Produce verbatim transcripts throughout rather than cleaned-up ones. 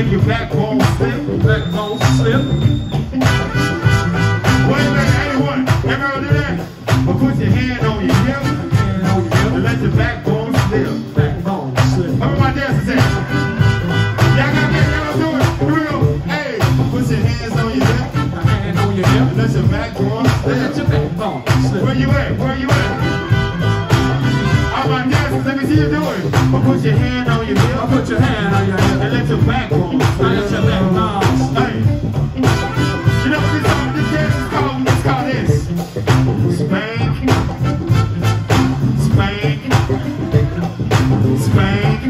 make your backbone slip. Backbone slip. Wait a minute, anyone? Everyone do that? But put your hand on your hip. Hand on your hip. And let your backbone slip. Backbone slip. How my dancers at? Y'all got that? Y'all do it? Here we go. Hey, put your hands on your hip. Hand on your hip. And let your backbone slip. Let your backbone slip. Where you at? Where you at? All my dancers, let me see you do it. But put your hand on your hip. Put your hand on your hip. And let your backbone slip. Let your backbone slip. Hey. You know what this song, this dance is called? It's called this. Spank. Spank. Spank.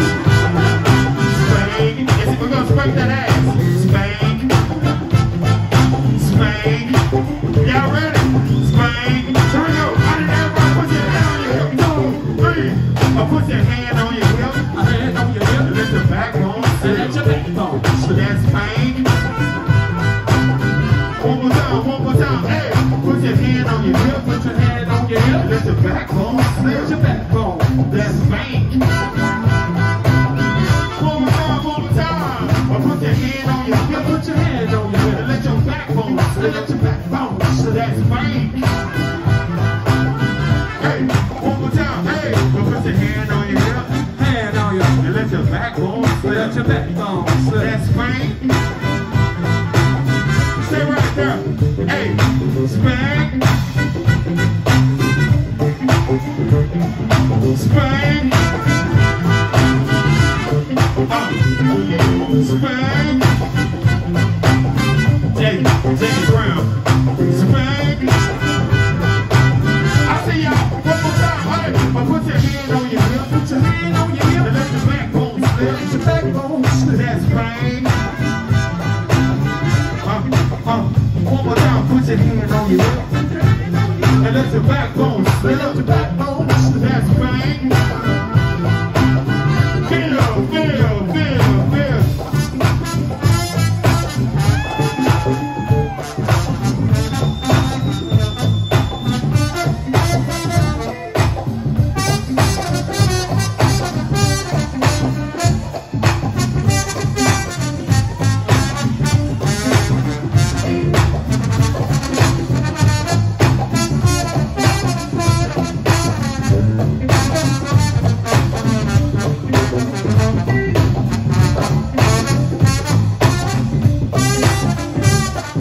Spank. Yes, we're gonna spank that ass. Spank. Spank. Y'all ready? Spank. Here we go. I need everybody put your hand on your hip. Two, three. Or put your hand on your hip. A hand on your hip. And let your backbone slip. Let your backbone slip. That's spank. One more time, one more time. Hey, put your hand on your hip. Put your hand on your hip. Let your backbone slip. Let your backbone. That's spank. One more time, one more time. Or put your hand on your hip. Put your hand on your hip. And let your backbone slip. Let your backbone slip. That's spank. Hey, one more time. Hey, or put your hand on your hip. Hand on your hip. And let your backbone slip. Let your backbone slip. That's spank. Stay right there. Hey, spank. Spank. Uh, spank. Jay, Jay Brown. Spank. I see y'all. One more time. Hey, but put your hand on your hip. Put your hand on your hip. And let your backbone slip. Let your backbone slip. That's spank. Uh, uh, one more time. Put your hand on your hip. And let your backbone slip. Let your backbone slip. That's spank.